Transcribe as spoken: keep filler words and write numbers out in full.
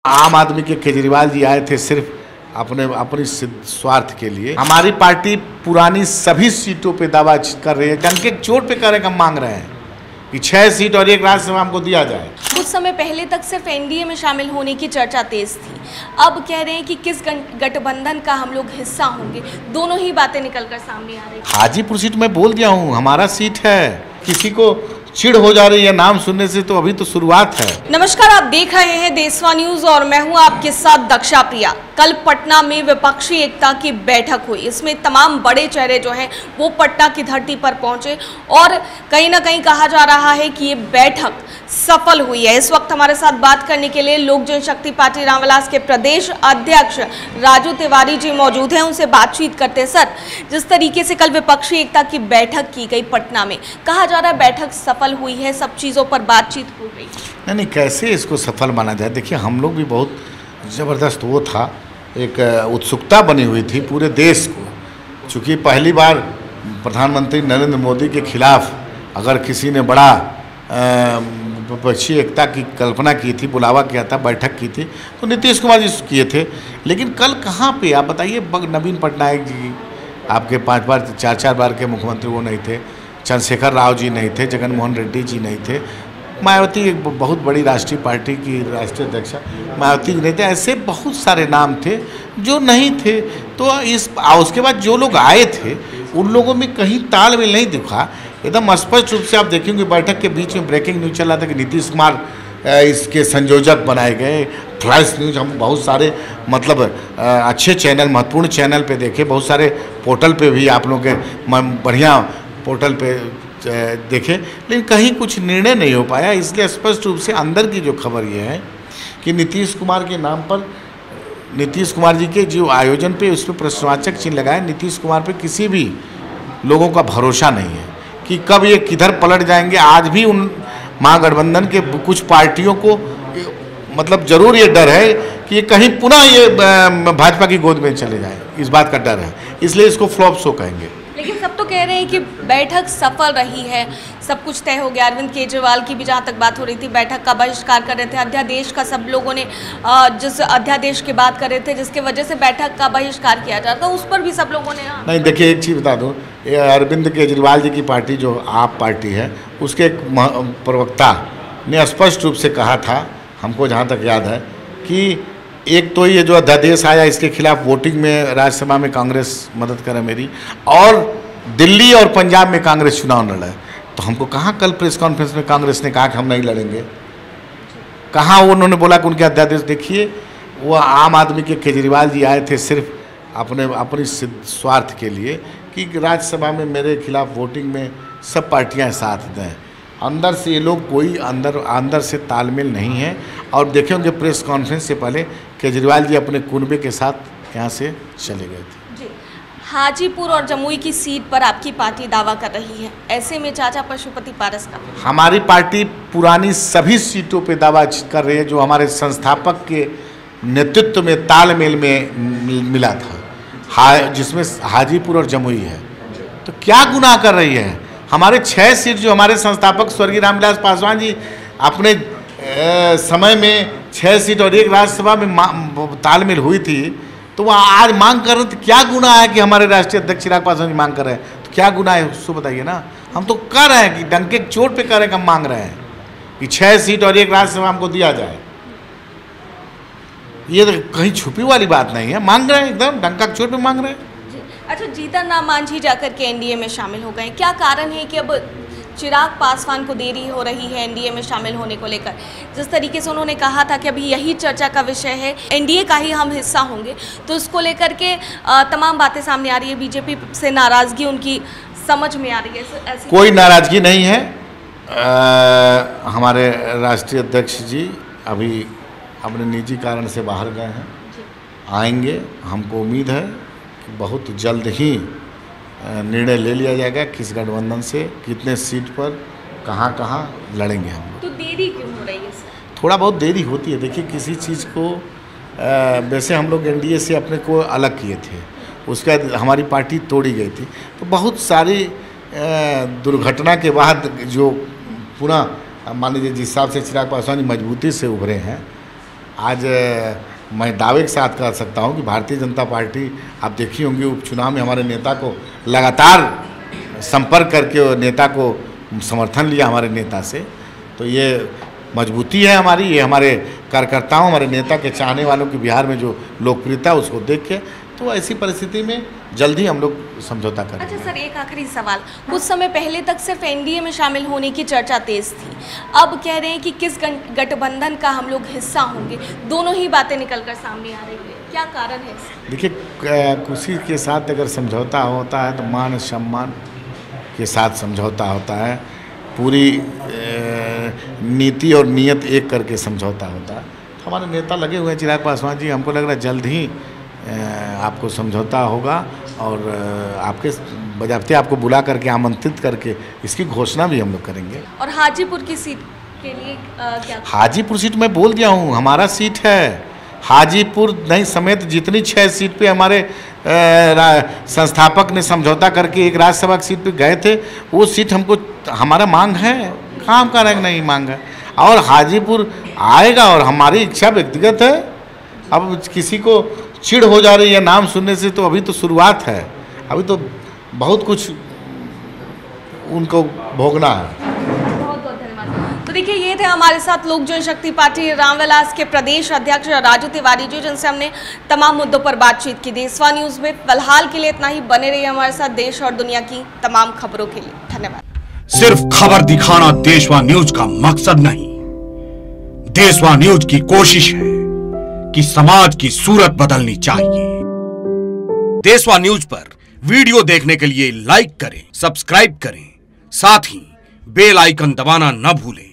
आम आदमी के केजरीवाल जी आए थे सिर्फ अपने अपनी स्वार्थ के लिए। हमारी पार्टी पुरानी सभी सीटों पे दावा कर रही है, डंके चोट पे करे का मांग रहे हैं कि छह सीट और एक राज्यसभा हमको दिया जाए। कुछ समय पहले तक सिर्फ एनडीए में शामिल होने की चर्चा तेज थी, अब कह रहे हैं कि किस गठबंधन का हम लोग हिस्सा होंगे। दोनों ही बातें निकलकर सामने आ रही है। हाजीपुर सीट मैं बोल दिया हूँ, हमारा सीट है। किसी को चिढ़ हो जा रही है नाम सुनने से, तो अभी तो शुरुआत है। नमस्कार, आप देख रहे हैं देशवा न्यूज और मैं हूं आपके साथ दक्षा प्रिया। कल पटना में विपक्षी एकता की बैठक हुई। इसमें तमाम बड़े चेहरे जो हैं वो पटना की धरती पर पहुंचे और कहीं ना कहीं कहा जा रहा है कि ये बैठक सफल हुई है। इस वक्त हमारे साथ बात करने के लिए लोक जनशक्ति पार्टी रामविलास के प्रदेश अध्यक्ष राजू तिवारी जी मौजूद हैं। उनसे बातचीत करते हैं। सर, जिस तरीके से कल विपक्षी एकता की बैठक की गई पटना में, कहा जा रहा है बैठक सफल हुई है, सब चीज़ों पर बातचीत हो गई। नहीं नहीं, कैसे इसको सफल माना जाए? देखिए, हम लोग भी बहुत ज़बरदस्त वो था, एक उत्सुकता बनी हुई थी पूरे देश को, चूँकि पहली बार प्रधानमंत्री नरेंद्र मोदी के खिलाफ अगर किसी ने बड़ा विपक्षी एकता की कल्पना की थी, बुलावा किया था, बैठक की थी, तो नीतीश कुमार जी किए थे। लेकिन कल कहाँ पे आप बताइए? नवीन पटनायक जी आपके पांच बार चार चार बार के मुख्यमंत्री वो नहीं थे, चंद्रशेखर राव जी नहीं थे, जगन मोहन रेड्डी जी नहीं थे, मायावती एक बहुत बड़ी राष्ट्रीय पार्टी की राष्ट्रीय अध्यक्ष मायावती जी नहीं थे। ऐसे बहुत सारे नाम थे जो नहीं थे। तो इस उसके बाद जो लोग आए थे उन लोगों में कहीं तालमेल नहीं दिखा। एकदम स्पष्ट रूप से आप देखेंगे बैठक के बीच में ब्रेकिंग न्यूज चल रहा था कि नीतीश कुमार इसके संयोजक बनाए गए। फ्लैश न्यूज हम बहुत सारे मतलब अच्छे चैनल, महत्वपूर्ण चैनल पे देखे, बहुत सारे पोर्टल पे भी आप लोगों के बढ़िया पोर्टल पे देखे, लेकिन कहीं कुछ निर्णय नहीं हो पाया। इसलिए स्पष्ट रूप से अंदर की जो खबर ये है कि नीतीश कुमार के नाम पर, नीतीश कुमार जी के जो आयोजन पे उस पर प्रश्नवाचक चिन्ह लगाए। नीतीश कुमार पे किसी भी लोगों का भरोसा नहीं है कि कब ये किधर पलट जाएंगे। आज भी उन महागठबंधन के कुछ पार्टियों को मतलब जरूर ये डर है कि ये कहीं पुनः ये भाजपा की गोद में चले जाए, इस बात का डर है, इसलिए इसको फ्लॉप शो कहेंगे। लेकिन सब तो कह रहे हैं कि बैठक सफल रही है, सब कुछ तय हो गया। अरविंद केजरीवाल की भी जहाँ तक बात हो रही थी, बैठक का बहिष्कार कर रहे थे। अध्यादेश का सब लोगों ने जिस अध्यादेश की बात कर रहे थे, जिसके वजह से बैठक का बहिष्कार किया जाता, उस पर भी सब लोगों ने हाँ। नहीं, देखिए एक चीज़ बता दूँ, अरविंद केजरीवाल जी की पार्टी जो आप पार्टी है, उसके एक प्रवक्ता ने स्पष्ट रूप से कहा था, हमको जहाँ तक याद है, कि एक तो ये जो अध्यादेश आया इसके खिलाफ वोटिंग में राज्यसभा में कांग्रेस मदद करे मेरी, और दिल्ली और पंजाब में कांग्रेस चुनाव न लड़े। तो हमको कहाँ कल प्रेस कॉन्फ्रेंस में कांग्रेस ने कहा कि हम नहीं लड़ेंगे? कहाँ वो उन्होंने बोला कि उनके अध्यादेश? देखिए, वो आम आदमी के केजरीवाल जी आए थे सिर्फ अपने अपनी स्वार्थ के लिए कि राज्यसभा में मेरे खिलाफ वोटिंग में सब पार्टियाँ साथ दें। अंदर से ये लोग कोई अंदर अंदर से तालमेल नहीं है। और देखेंगे प्रेस कॉन्फ्रेंस से पहले केजरीवाल जी अपने कुनबे के साथ यहाँ से चले गए थे। जी, हाजीपुर और जमुई की सीट पर आपकी पार्टी दावा कर रही है, ऐसे में चाचा पशुपति पारस का? हमारी पार्टी पुरानी सभी सीटों पे दावा कर रही है जो हमारे संस्थापक के नेतृत्व में तालमेल में मिला था, हा जिसमें हाजीपुर और जमुई है। तो क्या गुनाह कर रही है? हमारे छः सीट जो हमारे संस्थापक स्वर्गीय रामविलास पासवान जी अपने ए, समय में छः सीट और एक राज्यसभा में तालमेल हुई थी, तो वो आज मांग कर रहे थे। क्या गुनाह है कि हमारे राष्ट्रीय अध्यक्ष चिराग पासवान जी मांग कर रहे हैं? तो क्या गुनाह है उसको बताइए ना। हम तो कह रहे हैं कि डंके चोट पे कह रहे हैं, हम मांग रहे हैं कि छः सीट और एक राज्यसभा हमको दिया जाए। ये तो कहीं छुपी वाली बात नहीं है, मांग रहे हैं, एकदम डंका चोट पे मांग रहे हैं। अच्छा, जीतन राम मांझी जाकर के एनडीए में शामिल हो गए, क्या कारण है कि अब चिराग पासवान को देरी हो रही है एनडीए में शामिल होने को लेकर? जिस तरीके से उन्होंने कहा था कि अभी यही चर्चा का विषय है, एनडीए का ही हम हिस्सा होंगे, तो इसको लेकर के तमाम बातें सामने आ रही है। बीजेपी से नाराजगी उनकी समझ में आ रही है। ऐसी कोई नाराजगी नहीं है। आ, हमारे राष्ट्रीय अध्यक्ष जी अभी अपने निजी कारण से बाहर गए हैं, आएंगे। हमको उम्मीद है कि बहुत जल्द ही निर्णय ले लिया जाएगा किस गठबंधन से कितने सीट पर कहाँ कहाँ लड़ेंगे हम। तो देरी क्यों हो रही है? थोड़ा बहुत देरी होती है। देखिए, किसी चीज़ को वैसे हम लोग एनडीए से अपने को अलग किए थे, उसके बाद हमारी पार्टी तोड़ी गई थी, तो बहुत सारी दुर्घटना के बाद जो पुनः मान लीजिए जिस हिसाब से चिराग पासवान मजबूती से उभरे हैं, आज मैं दावे के साथ कह सकता हूं कि भारतीय जनता पार्टी, आप देखी होंगी उपचुनाव में हमारे नेता को लगातार संपर्क करके नेता को समर्थन लिया हमारे नेता से, तो ये मजबूती है हमारी, ये हमारे कार्यकर्ताओं, हमारे नेता के चाहने वालों की बिहार में जो लोकप्रियता उसको देख के, तो ऐसी परिस्थिति में जल्द ही हम लोग समझौता करेंगे। अच्छा सर, एक आखिरी सवाल, कुछ समय पहले तक सिर्फ एनडीए में शामिल होने की चर्चा तेज थी, अब कह रहे हैं कि किस गठबंधन का हम लोग हिस्सा होंगे, दोनों ही बातें निकलकर सामने आ रही है, क्या कारण है? देखिए, किसी के साथ अगर समझौता होता है तो मान सम्मान के साथ समझौता होता है, पूरी नीति और नियत एक करके समझौता होता है। तो हमारे नेता लगे हुए हैं चिराग पासवान जी, हमको लग रहा है जल्द ही आपको समझौता होगा और आपके बजाबते आपको बुला करके आमंत्रित करके इसकी घोषणा भी हम लोग करेंगे। और हाजीपुर की सीट के लिए आ, क्या? हाजीपुर सीट मैं बोल दिया हूँ, हमारा सीट है। हाजीपुर नहीं समेत जितनी छः सीट पे हमारे संस्थापक ने समझौता करके एक राज्यसभा की सीट पे गए थे, वो सीट हमको हमारा मांग है, काम का रंग नहीं मांग है, और हाजीपुर आएगा और हमारी इच्छा व्यक्तिगत है। अब किसी को चिढ़ हो जा रही है नाम सुनने से, तो अभी तो शुरुआत है, अभी तो बहुत कुछ उनको भोगना है। तो देखिए, ये थे हमारे साथ लोक जनशक्ति पार्टी रामविलास के प्रदेश अध्यक्ष राजू तिवारी जी, जिनसे हमने तमाम मुद्दों पर बातचीत की। देशवा न्यूज़ में फिलहाल के लिए इतना ही। बने रहिए हमारे साथ देश और दुनिया की तमाम खबरों के लिए। धन्यवाद। सिर्फ खबर दिखाना देशवा न्यूज का मकसद नहीं, देशवा न्यूज की कोशिश है कि समाज की सूरत बदलनी चाहिए। देशवा न्यूज पर वीडियो देखने के लिए लाइक करें, सब्सक्राइब करें, साथ ही बेल आइकन दबाना न भूलें।